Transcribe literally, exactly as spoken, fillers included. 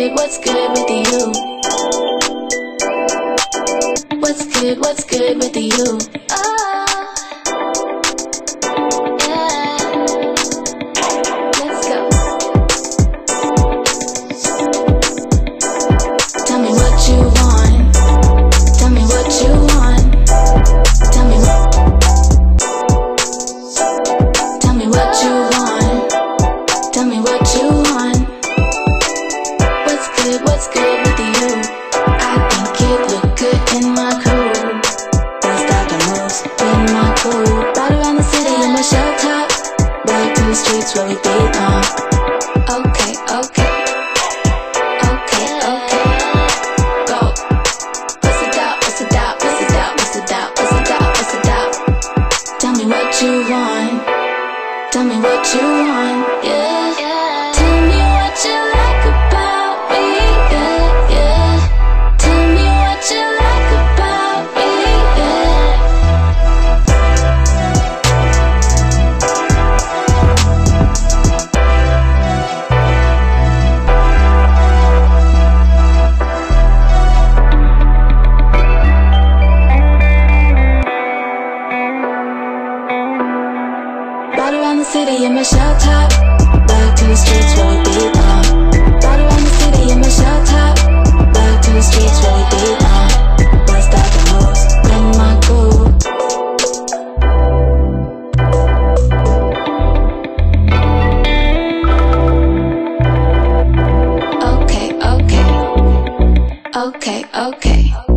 good, what's good with you? What's good, what's good with you? Oh, yeah. Let's go. Tell me what you want. Tell me what you want. Tell me what. Tell me what you want. Tell me what you want. What's good, what's good with you? I think it look good in my crew. Bust out the moves in my crew. Ride around the city in my shell top. Back to the streets where we belong. Okay, okay. Okay, okay. Go. What's the doubt, what's the doubt, what's the doubt, what's the doubt, what's the doubt, what's the doubt? Tell me what you want. Tell me what you want, yeah, yeah. Tell me what you like about me, yeah, yeah. Tell me what you like about me, yeah. Ride around the city in my shell top. Back to the streets where we belong. Ride around the city in my shell top. Back to the streets where we belong. Bust out the moves in my crew. Okay, okay. Okay, okay.